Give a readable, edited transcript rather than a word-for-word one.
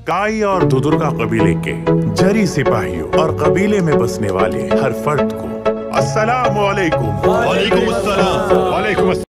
काई और दुदुर्गा कबीले के जरी सिपाहियों और कबीले में बसने वाले हर फर्द को अस्सलाम वालेकुम। वालेकुम अस्सलाम।